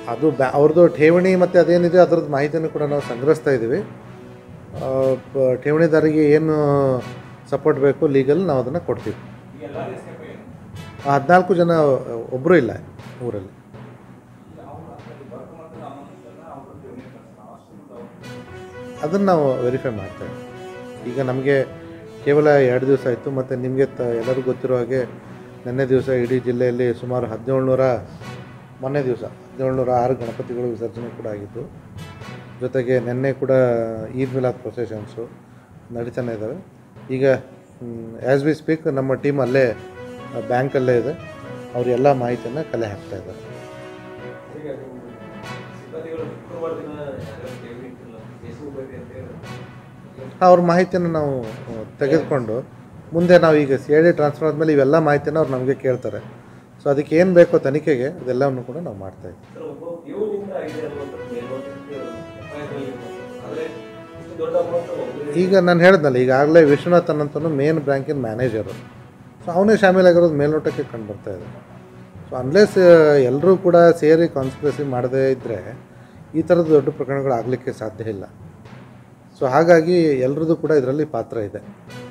ಅದು ಅವ್ರದ್ದು ಠೇವಣಿ ಮತ್ತು ಅದೇನಿದೆ ಅದರದ್ದು ಮಾಹಿತಿಯನ್ನು ಕೂಡ ನಾವು ಸಂಗ್ರಹಿಸ್ತಾ ಇದ್ದೀವಿ. ಠೇವಣಿದಾರಿಗೆ ಏನು ಸಪೋರ್ಟ್ ಬೇಕು ಲೀಗಲ್ ನಾವು ಅದನ್ನು ಕೊಡ್ತೀವಿ. 14 ಜನ ಒಬ್ಬರು ಇಲ್ಲ ಊರಲ್ಲಿ. ಅದನ್ನು ನಾವು ವೆರಿಫೈ ಮಾಡ್ತೇವೆ. ಈಗ ನಮಗೆ ಕೇವಲ 2 ದಿವಸ ಆಯಿತು. ಮತ್ತು ನಿಮಗೆ ಎಲ್ಲರಿಗೂ ಗೊತ್ತಿರೋ ಹಾಗೆ ನಿನ್ನೆ ದಿವಸ ಇಡೀ ಜಿಲ್ಲೆಯಲ್ಲಿ ಸುಮಾರು 1706 ಗಣಪತಿಗಳು ವಿಸರ್ಜನೆ ಕೂಡ ಆಗಿದ್ದು. ಜೊತೆಗೆ ನಿನ್ನೆ ಕೂಡ ಈದ್ ಮಿಲಾದ್ ಪ್ರೊಸೆಷನ್ಸು ನಡೀತಾನೆ ಇದ್ದಾವೆ. ಈಗ ಆ್ಯಸ್ ವಿ ಸ್ಪೀಕ್ ನಮ್ಮ ಟೀಮ್ ಅಲ್ಲೇ ಬ್ಯಾಂಕಲ್ಲೇ ಇದೆ. ಅವರು ಎಲ್ಲ ಮಾಹಿತಿಯನ್ನು ಕಲೆ ಹಾಕ್ತಾ ಇದ್ದಾರೆ. ಅವ್ರ ಮಾಹಿತಿಯನ್ನು ನಾವು ತೆಗೆದುಕೊಂಡು ಮುಂದೆ ನಾವು ಈಗ CID ಟ್ರಾನ್ಸ್ಫರ್ ಆದಮೇಲೆ ಇವೆಲ್ಲ ಮಾಹಿತಿಯನ್ನು ಅವ್ರು ನಮಗೆ ಕೇಳ್ತಾರೆ. ಸೊ ಅದಕ್ಕೆ ಏನು ಬೇಕೋ ತನಿಖೆಗೆ ಅದೆಲ್ಲವನ್ನು ಕೂಡ ನಾವು ಮಾಡ್ತಾಯಿದ್ದೀವಿ. ಈಗ ನಾನು ಹೇಳಿದ್ನಲ್ಲ, ಈಗಾಗಲೇ ವಿಶ್ವನಾಥ್ ಅನ್ನಂತನು ಮೇನ್ ಬ್ಯಾಂಕಿನ ಮ್ಯಾನೇಜರು. ಸೊ ಅವನೇ ಶಾಮೀಲಾಗಿರೋದು ಮೇಲ್ನೋಟಕ್ಕೆ ಕಂಡು ಬರ್ತಾ ಇದೆ. ಸೊ ಅನ್ಲೆಸ್ ಎಲ್ಲರೂ ಕೂಡ ಸೇರಿ ಕಾನ್ಸ್ಪಿರಸಿ ಮಾಡದೇ ಇದ್ದರೆ ಈ ಥರದ ದೊಡ್ಡ ಪ್ರಕರಣಗಳು ಆಗಲಿಕ್ಕೆ ಸಾಧ್ಯ ಇಲ್ಲ. ಸೊ ಹಾಗಾಗಿ ಎಲ್ಲರದ್ದು ಕೂಡ ಇದರಲ್ಲಿ ಪಾತ್ರ ಇದೆ.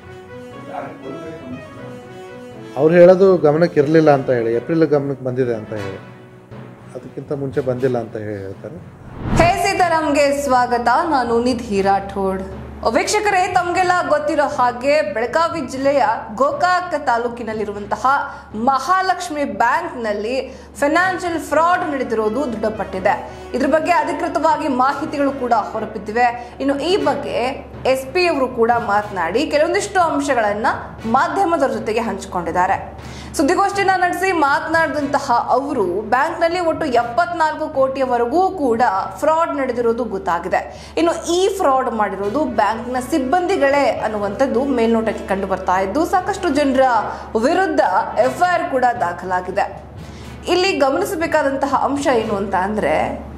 ಅವ್ರು ಹೇಳೋದು ಗಮನಕ್ಕೆ ಇರಲಿಲ್ಲ ಅಂತ ಹೇಳಿ, ಏಪ್ರಿಲ್ ಗಮನಕ್ಕೆ ಬಂದಿದೆ ಅಂತ ಹೇಳಿ, ಅದಕ್ಕಿಂತ ಮುಂಚೆ ಬಂದಿಲ್ಲ ಅಂತ ಹೇಳ್ತಾರೆ. ಹೇ ಸೀತಾರಾಮ್ಗೆ ಸ್ವಾಗತ. ನಾನು ನಿಧಿ ರಾಠೋಡ್. ವೀಕ್ಷಕರೇ, ತಮಗೆಲ್ಲ ಗೊತ್ತಿರೋ ಹಾಗೆ ಬೆಳಗಾವಿ ಜಿಲ್ಲೆಯ ಗೋಕಾಕ್ ತಾಲೂಕಿನಲ್ಲಿರುವಂತಹ ಮಹಾಲಕ್ಷ್ಮಿ ಬ್ಯಾಂಕ್ನಲ್ಲಿ ಫೈನಾನ್ಷಿಯಲ್ ಫ್ರಾಡ್ ನಡೆದಿರೋದು ದೃಢಪಟ್ಟಿದೆ. ಇದ್ರ ಬಗ್ಗೆ ಅಧಿಕೃತವಾಗಿ ಮಾಹಿತಿಗಳು ಕೂಡ ಹೊರಬಿದ್ದಿವೆ. ಇನ್ನು ಈ ಬಗ್ಗೆ SP ಅವರು ಕೂಡ ಮಾತನಾಡಿ ಕೆಲವೊಂದಿಷ್ಟು ಅಂಶಗಳನ್ನ ಮಾಧ್ಯಮದವರ ಜೊತೆಗೆ ಹಂಚಿಕೊಂಡಿದ್ದಾರೆ. ಸುದ್ದಿಗೋಷ್ಠಿನ ನಡೆಸಿ ಮಾತನಾಡಿದಂತಹ ಅವರು ಬ್ಯಾಂಕ್ನಲ್ಲಿ ಒಟ್ಟು 74 ಕೋಟಿಯವರೆಗೂ ಕೂಡ ಫ್ರಾಡ್ ನಡೆದಿರೋದು ಗೊತ್ತಾಗಿದೆ. ಇನ್ನು ಈ ಫ್ರಾಡ್ ಮಾಡಿರೋದು ಬ್ಯಾಂಕ್ನ ಸಿಬ್ಬಂದಿಗಳೇ ಅನ್ನುವಂಥದ್ದು ಮೇಲ್ನೋಟಕ್ಕೆ ಕಂಡು ಬರ್ತಾ ಇದ್ದು ಸಾಕಷ್ಟು ಜನರ ವಿರುದ್ಧ FIR ಕೂಡ ದಾಖಲಾಗಿದೆ. ಇಲ್ಲಿ ಗಮನಿಸಬೇಕಾದಂತಹ ಅಂಶ ಏನು ಅಂತ ಅಂದ್ರೆ,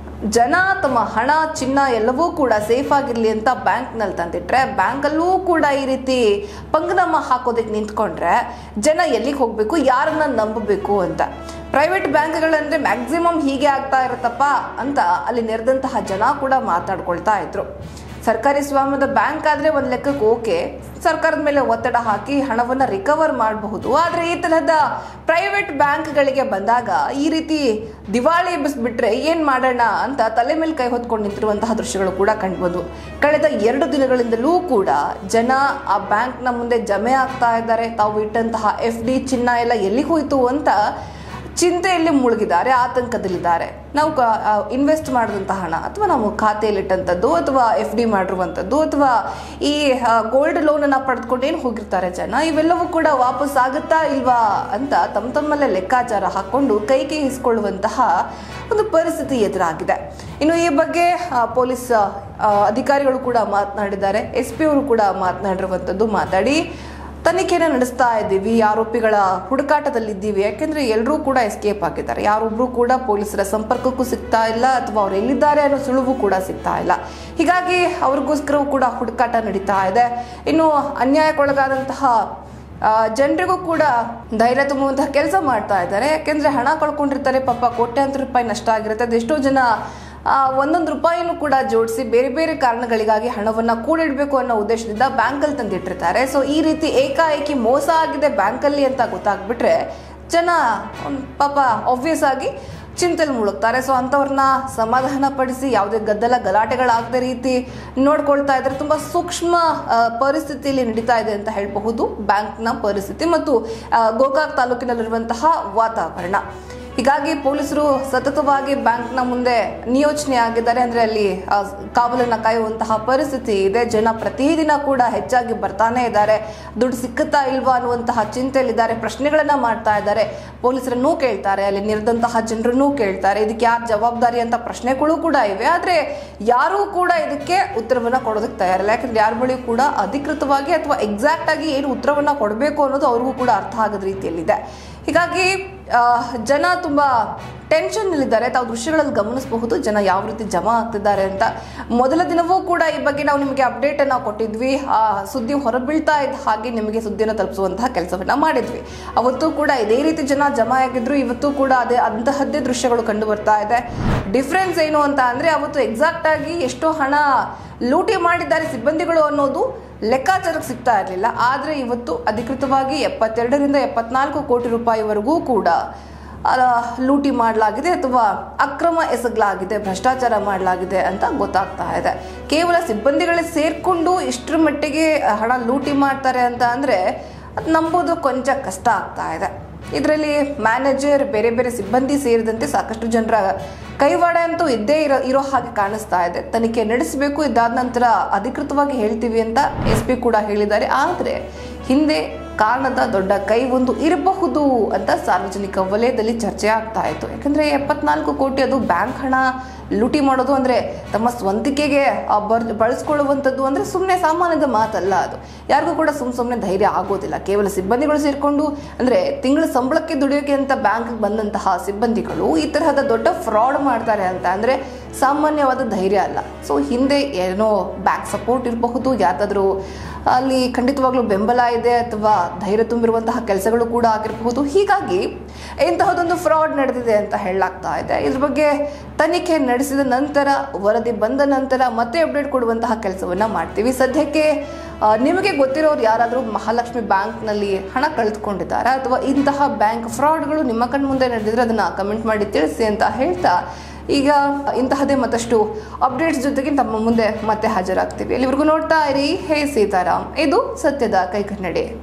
ಜನ ತಮ್ಮ ಹಣ ಚಿನ್ನ ಎಲ್ಲವೂ ಕೂಡ ಸೇಫ್ ಆಗಿರಲಿ ಅಂತ ಬ್ಯಾಂಕ್ನಲ್ಲಿ ತಂದಿಟ್ರೆ, ಬ್ಯಾಂಕಲ್ಲೂ ಕೂಡ ಈ ರೀತಿ ಪಂಗನಾಮ ಹಾಕೋದಕ್ಕೆ ನಿಂತ್ಕೊಂಡ್ರೆ ಜನ ಎಲ್ಲಿಗೆ ಹೋಗಬೇಕು, ಯಾರನ್ನ ನಂಬಬೇಕು ಅಂತ. ಪ್ರೈವೇಟ್ ಬ್ಯಾಂಕ್ಗಳಂದ್ರೆ ಮ್ಯಾಕ್ಸಿಮಮ್ ಹೀಗೆ ಆಗ್ತಾ ಇರುತ್ತಪ್ಪ ಅಂತ ಅಲ್ಲಿ ನೆರೆದಂತಹ ಜನ ಕೂಡ ಮಾತಾಡ್ಕೊಳ್ತಾ ಇದ್ರು. ಸರ್ಕಾರಿ ಸ್ವಾಮ್ಯದ ಬ್ಯಾಂಕ್ ಆದರೆ ಒಂದು ಲೆಕ್ಕಕ್ಕೆ ಓಕೆ, ಸರ್ಕಾರದ ಮೇಲೆ ಒತ್ತಡ ಹಾಕಿ ಹಣವನ್ನು ರಿಕವರ್ ಮಾಡಬಹುದು. ಆದರೆ ಈ ತರಹದ ಪ್ರೈವೇಟ್ ಬ್ಯಾಂಕ್ಗಳಿಗೆ ಬಂದಾಗ ಈ ರೀತಿ ದಿವಾಳಿ ಎಬ್ಬಿಸ್ಬಿಟ್ರೆ ಏನು ಮಾಡೋಣ ಅಂತ ತಲೆ ಮೇಲೆ ಕೈ ಹೊತ್ಕೊಂಡು ನಿಂತಿರುವಂತಹ ದೃಶ್ಯಗಳು ಕೂಡ ಕಂಡುಬಂದು. ಕಳೆದ 2 ದಿನಗಳಿಂದಲೂ ಕೂಡ ಜನ ಆ ಬ್ಯಾಂಕ್ನ ಮುಂದೆ ಜಮೆ ಆಗ್ತಾ ಇದ್ದಾರೆ. ತಾವು ಇಟ್ಟಂತಹ FD ಚಿನ್ನ ಎಲ್ಲ ಎಲ್ಲಿ ಹೋಯಿತು ಅಂತ ಚಿಂತೆಯಲ್ಲಿ ಮುಳುಗಿದ್ದಾರೆ, ಆತಂಕದಲ್ಲಿದ್ದಾರೆ. ನಾವು ಇನ್ವೆಸ್ಟ್ ಮಾಡಿದಂಥ ಹಣ ಅಥವಾ ನಾವು ಖಾತೆಯಲ್ಲಿಟ್ಟಂಥದ್ದು ಅಥವಾ FD ಮಾಡಿರುವಂಥದ್ದು ಅಥವಾ ಈ ಗೋಲ್ಡ್ ಲೋನನ್ನು ಪಡೆದುಕೊಂಡು ಏನು ಹೋಗಿರ್ತಾರೆ ಜನ, ಇವೆಲ್ಲವೂ ಕೂಡ ವಾಪಸ್ ಆಗುತ್ತಾ ಇಲ್ವಾ ಅಂತ ತಮ್ಮಲ್ಲೇ ಲೆಕ್ಕಾಚಾರ ಹಾಕ್ಕೊಂಡು ಕೈ ಇಸ್ಕೊಳ್ಳುವಂತಹ ಒಂದು ಪರಿಸ್ಥಿತಿ ಎದುರಾಗಿದೆ. ಇನ್ನು ಈ ಬಗ್ಗೆ ಪೊಲೀಸ್ ಅಧಿಕಾರಿಗಳು ಕೂಡ ಮಾತನಾಡಿದ್ದಾರೆ. SP ಅವರು ಕೂಡ ಮಾತನಾಡಿರುವಂಥದ್ದು, ಮಾತಾಡಿ ತನಿಖೆನ ನಡೆಸ್ತಾ ಇದ್ದೀವಿ, ಆರೋಪಿಗಳ ಹುಡುಕಾಟದಲ್ಲಿದ್ದೀವಿ. ಯಾಕೆಂದ್ರೆ ಎಲ್ಲರೂ ಕೂಡ ಎಸ್ಕೇಪ್ ಆಗಿದ್ದಾರೆ, ಯಾರೊಬ್ರು ಕೂಡ ಪೊಲೀಸರ ಸಂಪರ್ಕಕ್ಕೂ ಸಿಗ್ತಾ ಇಲ್ಲ ಅಥವಾ ಅವ್ರು ಎಲ್ಲಿದ್ದಾರೆ ಅನ್ನೋ ಸುಳುವು ಕೂಡ ಸಿಗ್ತಾ ಇಲ್ಲ. ಹೀಗಾಗಿ ಅವ್ರಿಗೋಸ್ಕರವೂ ಕೂಡ ಹುಡುಕಾಟ ನಡೀತಾ ಇದೆ. ಇನ್ನು ಅನ್ಯಾಯಕ್ಕೊಳಗಾದಂತಹ ಜನರಿಗೂ ಕೂಡ ಧೈರ್ಯ ತುಂಬುವಂತಹ ಕೆಲಸ ಮಾಡ್ತಾ ಇದ್ದಾರೆ. ಯಾಕೆಂದ್ರೆ ಹಣ ಕಳ್ಕೊಂಡಿರ್ತಾರೆ, ಪಾಪ ಕೋಟ್ಯಾಂತರ ರೂಪಾಯಿ ನಷ್ಟ ಆಗಿರುತ್ತೆ. ಅದೆಷ್ಟೋ ಜನ ಒಂದೊಂದು ರೂಪಾಯಿನೂ ಕೂಡ ಜೋಡಿಸಿ ಬೇರೆ ಬೇರೆ ಕಾರಣಗಳಿಗಾಗಿ ಹಣವನ್ನು ಕೂಡಿಡಬೇಕು ಅನ್ನೋ ಉದ್ದೇಶದಿಂದ ಬ್ಯಾಂಕಲ್ಲಿ ತಂದಿಟ್ಟಿರ್ತಾರೆ. ಸೊ ಈ ರೀತಿ ಏಕಾಏಕಿ ಮೋಸ ಆಗಿದೆ ಬ್ಯಾಂಕಲ್ಲಿ ಅಂತ ಗೊತ್ತಾಗ್ಬಿಟ್ರೆ ಜನ ಪಾಪ ಆಬ್ವಿಯಸ್ ಆಗಿ ಚಿಂತೆಯಲ್ಲಿ ಮುಳುಗ್ತಾರೆ. ಸೊ ಅಂಥವ್ರನ್ನ ಸಮಾಧಾನ ಪಡಿಸಿ ಯಾವುದೇ ಗದ್ದಲ ಗಲಾಟೆಗಳಾಗದ ರೀತಿ ನೋಡ್ಕೊಳ್ತಾ ಇದ್ದಾರೆ. ತುಂಬ ಸೂಕ್ಷ್ಮ ಪರಿಸ್ಥಿತಿಯಲ್ಲಿ ನಡೀತಾ ಇದೆ ಅಂತ ಹೇಳಬಹುದು ಬ್ಯಾಂಕ್ನ ಪರಿಸ್ಥಿತಿ ಮತ್ತು ಗೋಕಾಕ್ ತಾಲೂಕಿನಲ್ಲಿರುವಂತಹ ವಾತಾವರಣ. ಹೀಗಾಗಿ ಪೊಲೀಸರು ಸತತವಾಗಿ ಬ್ಯಾಂಕ್ನ ಮುಂದೆ ನಿಯೋಜನೆ ಆಗಿದ್ದಾರೆ. ಅಂದರೆ ಅಲ್ಲಿ ಕಾವಲನ್ನು ಕಾಯುವಂತಹ ಪರಿಸ್ಥಿತಿ ಇದೆ. ಜನ ಪ್ರತಿದಿನ ಕೂಡ ಹೆಚ್ಚಾಗಿ ಬರ್ತಾನೆ ಇದ್ದಾರೆ. ದುಡ್ಡು ಸಿಕ್ಕುತ್ತಾ ಇಲ್ವಾ ಅನ್ನುವಂತಹ ಚಿಂತೆಯಲ್ಲಿದ್ದಾರೆ, ಪ್ರಶ್ನೆಗಳನ್ನ ಮಾಡ್ತಾ ಇದ್ದಾರೆ. ಪೊಲೀಸರನ್ನೂ ಕೇಳ್ತಾರೆ, ಅಲ್ಲಿ ನೆರೆದಂತಹ ಜನರನ್ನೂ ಕೇಳ್ತಾರೆ. ಇದಕ್ಕೆ ಯಾರು ಜವಾಬ್ದಾರಿ ಅಂತ ಪ್ರಶ್ನೆಗಳು ಕೂಡ ಇವೆ. ಆದರೆ ಯಾರೂ ಕೂಡ ಇದಕ್ಕೆ ಉತ್ತರವನ್ನ ಕೊಡೋದಕ್ಕೆ ತಯಾರಿಲ್ಲ. ಯಾಕಂದ್ರೆ ಯಾರ ಬಳಿ ಕೂಡ ಅಧಿಕೃತವಾಗಿ ಅಥವಾ ಎಕ್ಸಾಕ್ಟ್ ಆಗಿ ಏನು ಉತ್ತರವನ್ನ ಕೊಡಬೇಕು ಅನ್ನೋದು ಅವ್ರಿಗೂ ಕೂಡ ಅರ್ಥ ಆಗದ ರೀತಿಯಲ್ಲಿದೆ. ಹೀಗಾಗಿ ಜನ ತುಂಬ ಟೆನ್ಷನ್ನಲ್ಲಿದ್ದಾರೆ. ತಾವು ದೃಶ್ಯಗಳಲ್ಲಿ ಗಮನಿಸಬಹುದು ಜನ ಯಾವ ರೀತಿ ಜಮಾ ಆಗ್ತಿದ್ದಾರೆ ಅಂತ. ಮೊದಲ ದಿನವೂ ಕೂಡ ಈ ಬಗ್ಗೆ ನಾವು ನಿಮಗೆ ಅಪ್ಡೇಟನ್ನು ಕೊಟ್ಟಿದ್ವಿ. ಆ ಸುದ್ದಿ ಹೊರಬೀಳ್ತಾ ಇದ್ದ ಹಾಗೆ ನಿಮಗೆ ಸುದ್ದಿಯನ್ನು ತಲುಪಿಸುವಂತಹ ಕೆಲಸವನ್ನು ಮಾಡಿದ್ವಿ. ಅವತ್ತು ಕೂಡ ಇದೇ ರೀತಿ ಜನ ಜಮಾ ಆಗಿದ್ರು. ಇವತ್ತು ಕೂಡ ಅಂತಹದ್ದೇ ದೃಶ್ಯಗಳು ಕಂಡು ಬರ್ತಾ ಇದೆ. ಡಿಫ್ರೆನ್ಸ್ ಏನು ಅಂತ ಅಂದರೆ ಅವತ್ತು ಎಕ್ಸಾಕ್ಟ್ ಆಗಿ ಎಷ್ಟು ಹಣ ಲೂಟಿ ಮಾಡಿದ್ದಾರೆ ಸಿಬ್ಬಂದಿಗಳು ಅನ್ನೋದು ಲೆಕ್ಕಾಚಾರಕ್ಕೆ ಸಿಗ್ತಾ ಇರಲಿಲ್ಲ. ಆದರೆ ಇವತ್ತು ಅಧಿಕೃತವಾಗಿ 72ರಿಂದ 74 ಕೋಟಿ ರೂಪಾಯಿವರೆಗೂ ಕೂಡ ಲೂಟಿ ಮಾಡಲಾಗಿದೆ ಅಥವಾ ಅಕ್ರಮ ಎಸಗಲಾಗಿದೆ, ಭ್ರಷ್ಟಾಚಾರ ಮಾಡಲಾಗಿದೆ ಅಂತ ಗೊತ್ತಾಗ್ತಾ ಇದೆ. ಕೇವಲ ಸಿಬ್ಬಂದಿಗಳೇ ಸೇರಿಕೊಂಡು ಇಷ್ಟರ ಮಟ್ಟಿಗೆ ಹಣ ಲೂಟಿ ಮಾಡ್ತಾರೆ ಅಂತ ಅಂದರೆ ಅದು ನಂಬೋದು ಕೊಂಚ ಕಷ್ಟ ಆಗ್ತಾ ಇದೆ. ಇದರಲ್ಲಿ ಮ್ಯಾನೇಜರ್, ಬೇರೆ ಬೇರೆ ಸಿಬ್ಬಂದಿ ಸೇರಿದಂತೆ ಸಾಕಷ್ಟು ಜನರ ಕೈವಾಡ ಅಂತೂ ಇದ್ದೇ ಇರೋ ಹಾಗೆ ಕಾಣಿಸ್ತಾ ಇದೆ. ತನಿಖೆ ನಡೆಸಬೇಕು, ಇದಾದ ನಂತರ ಅಧಿಕೃತವಾಗಿ ಹೇಳ್ತೀವಿ ಅಂತ SP ಕೂಡ ಹೇಳಿದ್ದಾರೆ. ಆದರೆ ಹಿಂದೆ ಕಾರಣದ ದೊಡ್ಡ ಕೈ ಒಂದು ಇರಬಹುದು ಅಂತ ಸಾರ್ವಜನಿಕ ವಲಯದಲ್ಲಿ ಚರ್ಚೆ ಆಗ್ತಾ ಇತ್ತು. ಯಾಕಂದರೆ 74 ಕೋಟಿ ಅದು ಬ್ಯಾಂಕ್ ಹಣ ಲೂಟಿ ಮಾಡೋದು ಅಂದರೆ ತಮ್ಮ ಸ್ವಂತಿಕೆಗೆ ಬಳಸ್ಕೊಳ್ಳುವಂಥದ್ದು ಅಂದರೆ ಸುಮ್ಮನೆ ಸಾಮಾನ್ಯದ ಮಾತಲ್ಲ. ಅದು ಯಾರಿಗೂ ಕೂಡ ಸುಮ್ಮನೆ ಧೈರ್ಯ ಆಗೋದಿಲ್ಲ. ಕೇವಲ ಸಿಬ್ಬಂದಿಗಳು ಸೇರಿಕೊಂಡು ಅಂದರೆ ತಿಂಗಳ ಸಂಬಳಕ್ಕೆ ದುಡಿಯೋಕೆ ಅಂತ ಬ್ಯಾಂಕ್ಗೆ ಬಂದಂತಹ ಸಿಬ್ಬಂದಿಗಳು ಈ ತರಹದ ದೊಡ್ಡ ಫ್ರಾಡ್ ಮಾಡ್ತಾರೆ ಅಂತ ಅಂದರೆ ಸಾಮಾನ್ಯವಾದ ಧೈರ್ಯ ಅಲ್ಲ. ಸೊ ಹಿಂದೆ ಏನೋ ಬ್ಯಾಂಕ್ ಸಪೋರ್ಟ್ ಇರಬಹುದು, ಯಾವ್ದಾದ್ರು ಅಲ್ಲಿ ಖಂಡಿತವಾಗ್ಲೂ ಬೆಂಬಲ ಇದೆ ಅಥವಾ ಧೈರ್ಯ ತುಂಬಿರುವಂತಹ ಕೆಲಸಗಳು ಕೂಡ ಆಗಿರಬಹುದು. ಹೀಗಾಗಿ ಇಂತಹದೊಂದು ಫ್ರಾಡ್ ನಡೆದಿದೆ ಅಂತ ಹೇಳಲಾಗ್ತಾ ಇದೆ. ಇದ್ರ ಬಗ್ಗೆ ತನಿಖೆ ನಡೆಸಿದ ನಂತರ, ವರದಿ ಬಂದ ನಂತರ ಮತ್ತೆ ಅಪ್ಡೇಟ್ ಕೊಡುವಂತಹ ಕೆಲಸವನ್ನ ಮಾಡ್ತೀವಿ. ಸದ್ಯಕ್ಕೆ ನಿಮಗೆ ಗೊತ್ತಿರೋರು ಯಾರಾದರೂ ಮಹಾಲಕ್ಷ್ಮಿ ಬ್ಯಾಂಕ್ನಲ್ಲಿ ಹಣ ಕಳೆದುಕೊಂಡಿದ್ದಾರಾ ಅಥವಾ ಇಂತಹ ಬ್ಯಾಂಕ್ ಫ್ರಾಡ್ಗಳು ನಿಮ್ಮ ಕಣ್ಮುಂದೆ ನಡೆದಿದ್ರೆ ಅದನ್ನ ಕಮೆಂಟ್ ಮಾಡಿ ತಿಳಿಸಿ ಅಂತ ಹೇಳ್ತಾ, ಈಗ ಇಂತಹದೇ ಮತ್ತಷ್ಟು ಅಪ್ಡೇಟ್ಸ್ ಜೊತೆಗೆ ತಮ್ಮ ಮುಂದೆ ಮತ್ತೆ ಹಾಜರಾಗ್ತೀವಿ. ಅಲ್ಲಿವರೆಗೂ ನೋಡ್ತಾ ಇರಿ ಹೇ ಸೀತಾರಾಮ್, ಇದು ಸತ್ಯದ ಕೈಗನ್ನಡಿ.